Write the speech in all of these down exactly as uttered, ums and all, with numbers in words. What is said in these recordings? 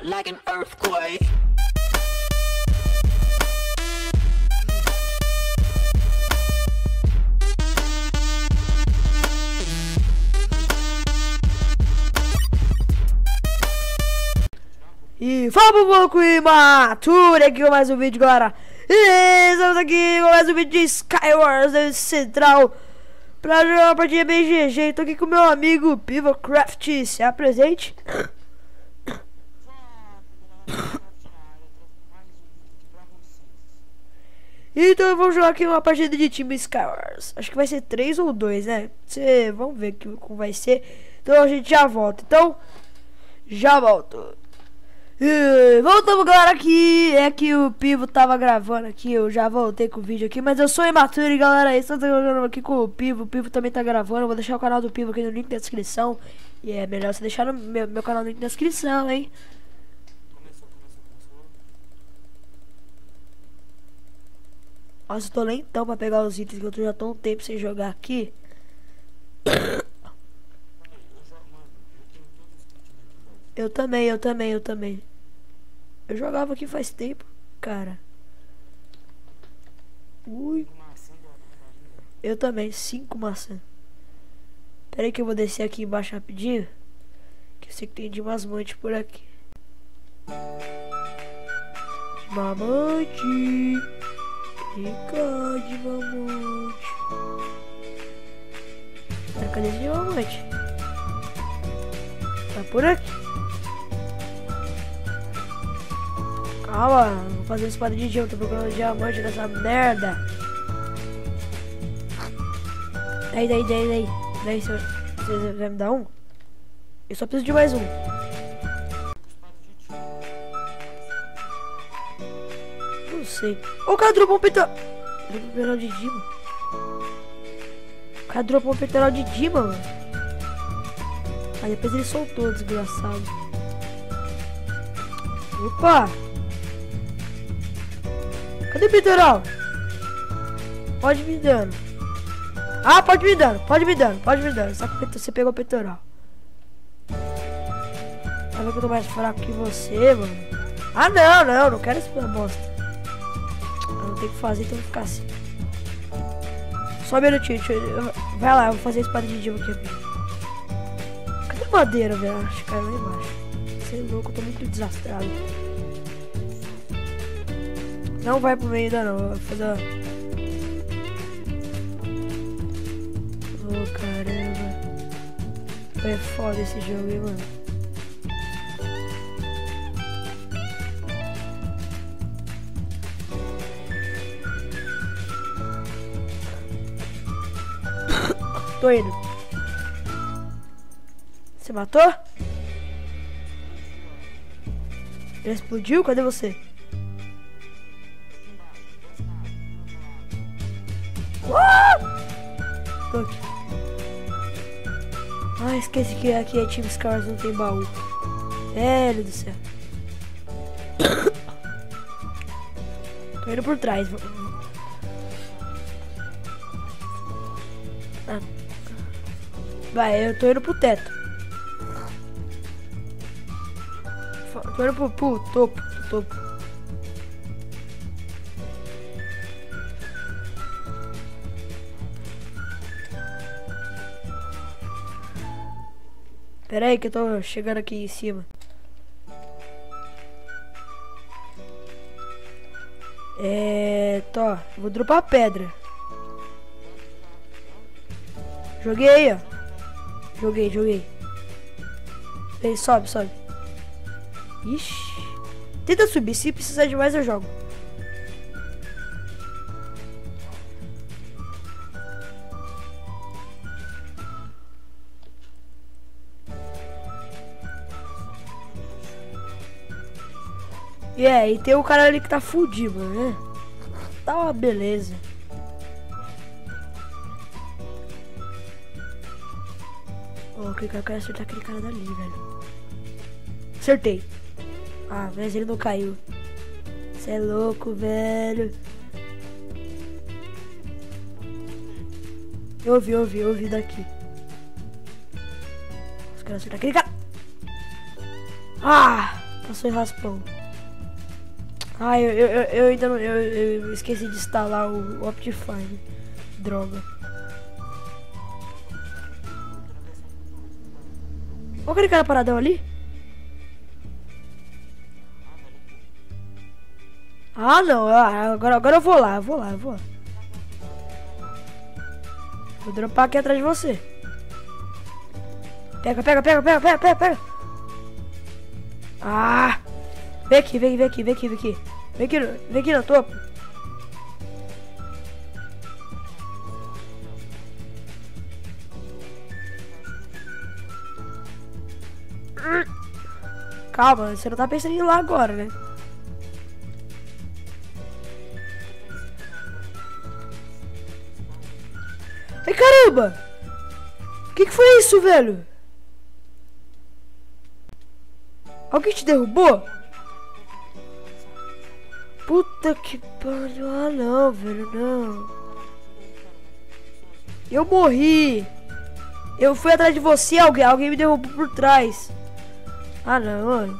out like an earthquake. E vamos, pouco imaturo aqui com mais um vídeo, galera. E estamos aqui com mais um vídeo de Skywars Central pra jogar uma partida bem G G. Tô aqui com meu amigo Pivocraft. Se apresente. Então vamos jogar aqui uma partida de time Skywars. Acho que vai ser três ou dois, né? Cê, vamos ver que, como vai ser. Então a gente já volta. Então, já volto. E voltamos, galera, aqui. É que o Pivo tava gravando aqui. Eu já voltei com o vídeo aqui. Mas eu sou imaturo, e galera, estou jogando aqui com o Pivo. O Pivo também tá gravando. Eu vou deixar o canal do Pivo aqui no link da descrição. E é melhor você deixar no meu, meu canal no link da descrição, hein? Nossa, eu tô lentão pra pegar os itens, que eu tô já tô um tempo sem jogar aqui. Eu também, eu também, eu também. Eu jogava aqui faz tempo, cara. Ui. Eu também, cinco maçãs. Pera aí que eu vou descer aqui embaixo rapidinho, que eu sei que tem diamante por aqui. Mamante. Fica de mamante. Cadê esse diamante? Tá por aqui. Calma, vou fazer espada de diamante. Tô procurando diamante nessa merda. Daí, daí, daí, daí. Daí, você vai, vai me dar um? Eu só preciso de mais um. Não sei. Ô, o cara dropou um peitoral. Dropou um peitoral de Dima. O cara dropou um peitoral de Dima, mano. Aí depois ele soltou, desgraçado. Opa! Cadê o peitoral? Pode me dando. Ah, pode me dando, pode me dando, pode me dando. Só que você pegou o peitoral. Tá vendo que eu tô mais fraco que você, mano? Ah, não, não, não quero esse bosta. Eu não tenho que fazer, então eu vou ficar assim. Só um minutinho, deixa eu... Vai lá, eu vou fazer a espada de Dima aqui. Cadê a madeira, velho? Acho que caiu lá embaixo. Você é louco, eu tô muito desastrado. Não vai pro meio ainda não, eu vou fazer uma... Oh, caramba. É foda esse jogo, hein, mano. Tô indo. Você matou? Ele explodiu? Cadê você? Tô aqui. Ah, esqueci que aqui é Team Skywars, não tem baú. Velho do céu. Tô indo por trás. Ah. Vai, eu tô indo pro teto. Tô indo pro, pro topo, pro topo. Pera aí que eu tô chegando aqui em cima. É... Tô, vou dropar a pedra. Joguei aí, ó. Joguei, joguei. Aí, sobe, sobe. Ixi. Tenta subir, se precisar de mais eu jogo. E yeah, e tem o cara ali que tá fudido, né? Tá uma beleza. Oh, aquele cara, eu quero acertar aquele cara dali, velho. Acertei. Ah, mas ele não caiu. Você é louco, velho. Eu ouvi, eu ouvi, eu ouvi daqui. Os caras acertar aquele cara. Ah! Passou em raspão. Ah, eu, eu, eu, eu ainda não... Eu, eu esqueci de instalar o, o Optifine. Droga. Olha aquele cara paradão ali. Ah, não. Agora, agora eu vou lá, eu vou lá, eu vou lá. Vou dropar aqui atrás de você. Pega, pega, pega, pega, pega, pega, pega. Ah! Vem aqui, vem, vem aqui, vem aqui, vem aqui. Vem aqui, vem aqui no topo. Calma, você não tá pensando em ir lá agora, né? Ai, caramba! O que que foi isso, velho? Alguém te derrubou? Puta que pariu. Ah, não, velho, não. Eu morri. Eu fui atrás de você, alguém, alguém me derrubou por trás. Ah, não, mano.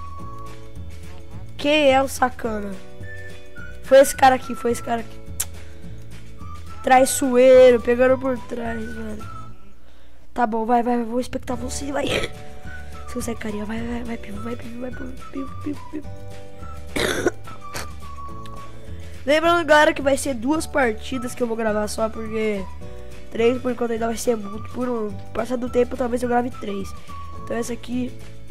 Quem é o sacana? Foi esse cara aqui, foi esse cara aqui. Traiçoeiro, pegando por trás, velho. Tá bom, vai, vai, vou expectar você, vai. Você consegue, carinha, vai, vai, vai, pivo, vai, pivo, vai, pivo, pivo, pivo. Lembrando, galera, que vai ser duas partidas que eu vou gravar só, porque três por enquanto ainda vai ser muito. Por um passar do tempo, talvez eu grave três. Então essa aqui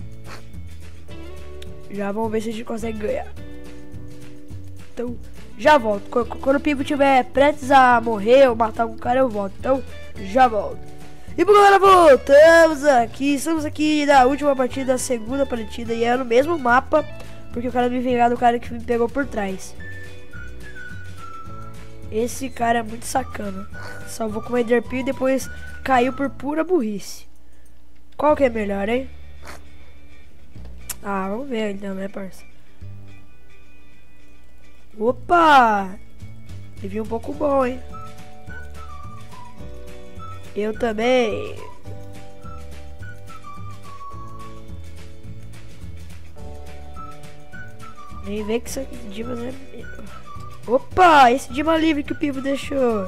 já vamos ver se a gente consegue ganhar. Então já volto. Quando o Pivo estiver prestes a morrer ou matar algum cara, eu volto. Então já volto. E bom, galera, voltamos aqui. Estamos aqui na última partida, da segunda partida, e é no mesmo mapa, porque eu quero me vingar do cara que me pegou por trás. Esse cara é muito sacana. Salvou com o Enderpeel e depois caiu por pura burrice. Qual que é melhor, hein? Ah, vamos ver então, né, parça? Opa! Teve um pouco bom, hein? Eu também. Nem vê que isso aqui de Dimas é... Opa! Esse Dima livre que o Pivo deixou.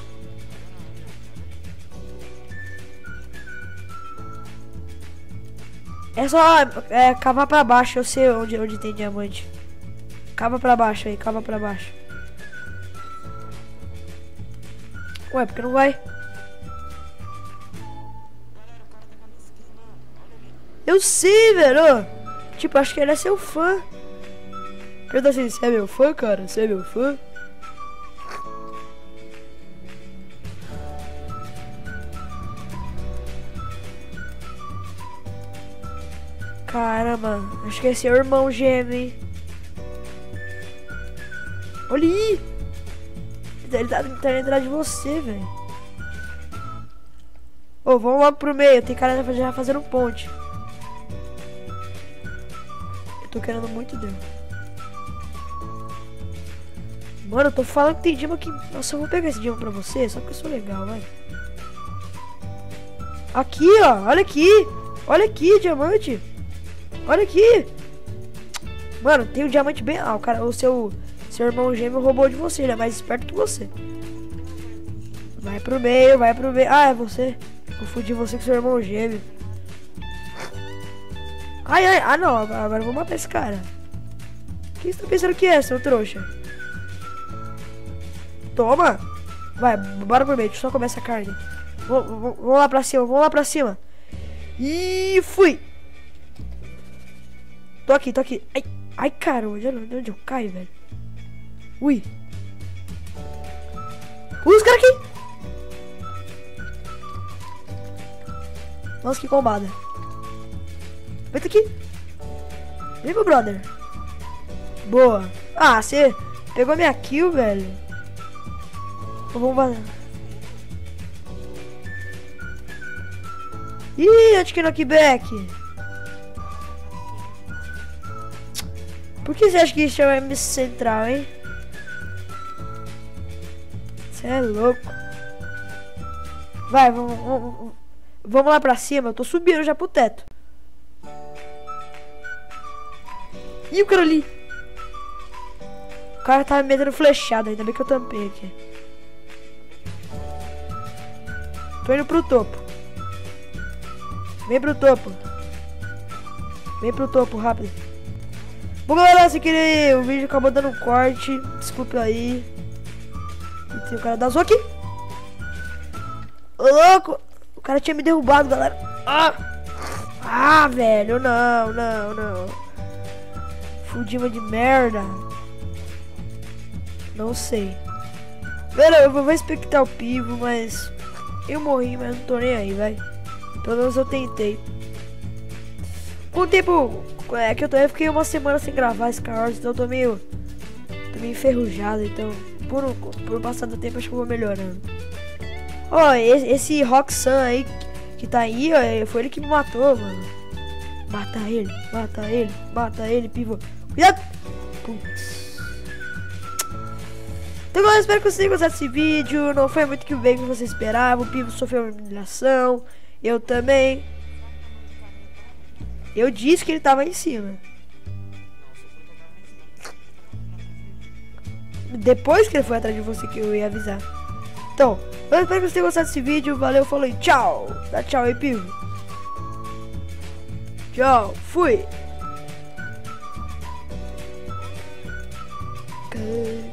É só é, cavar pra baixo. Eu sei onde, onde tem diamante. Cava pra baixo aí, cava pra baixo. Ué, porque não vai? Eu sei, velho. Tipo, acho que ele é seu fã. Pergunta assim, você é meu fã, cara? Você é meu fã? Caramba, acho que é seu irmão gêmeo, hein? Olha aí! Ele tá tentando entrar de você, velho. Ô, oh, vamos logo pro meio. Tem cara já fazendo um ponte. Eu tô querendo muito dele. Mano, eu tô falando que tem Dima que... Nossa, eu vou pegar esse Dima pra você, só porque eu sou legal, vai. Aqui, ó. Olha aqui. Olha aqui, diamante. Olha aqui. Mano, tem um diamante bem... Ah, o cara, o seu... Seu irmão gêmeo roubou de você. Ele é mais esperto que você. Vai pro meio, vai pro meio. Ah, é você. Confundi você com seu irmão gêmeo. Ai, ai. Ah, não. Agora eu vou matar esse cara. O que você tá pensando que é, seu trouxa? Toma. Vai, bora pro meio. Deixa eu só comer essa carne. Vamos lá pra cima, vamos lá pra cima. E fui. Tô aqui, tô aqui. Ai, ai, caramba. De onde eu caio, velho? Ui. Ui, os caras aqui. Nossa, que combada. Vem aqui. Vem, meu brother. Boa. Ah, você pegou minha kill, velho. Vamos vazar. Ih, acho que knockback. Por que você acha que isso é o M C Central, hein? Você é louco. Vai, vamos, vamos, vamos lá pra cima. Eu tô subindo já pro teto. Ih, o cara ali. O cara tava me metendo flechada, ainda bem que eu tampei aqui. Tô indo pro topo. Vem pro topo. Vem pro topo, rápido. Bom, galera, se querer, o vídeo acabou dando um corte. Desculpa aí. E tem o cara da Zoa aqui. Ô, louco. O cara tinha me derrubado, galera. Ah, ah velho, não, não, não. Fudima de merda. Não sei. Galera, eu vou expectar o Pivo, mas eu morri, mas não tô nem aí, vai. Pelo menos eu tentei. Com o tempo é que eu, tô, eu fiquei uma semana sem gravar Skywars, então eu tô meio, tô meio enferrujado, então por, por passar do tempo acho que eu vou melhorando. Ó, oh, esse, esse Roxanne aí que tá aí, ó, foi ele que me matou, mano. Mata ele, mata ele, mata ele, Pivo. Cuidado! Putz. Então, galera, espero que vocês tenham gostado desse vídeo. Não foi muito que bem que você esperava. O Pivo sofreu uma humilhação. Eu também. Eu disse que ele tava em cima. Depois que ele foi atrás de você que eu ia avisar. Então, eu espero que vocês tenham gostado desse vídeo. Valeu, falou e tchau. Dá tchau aí, Pivo. Tchau, fui. Okay.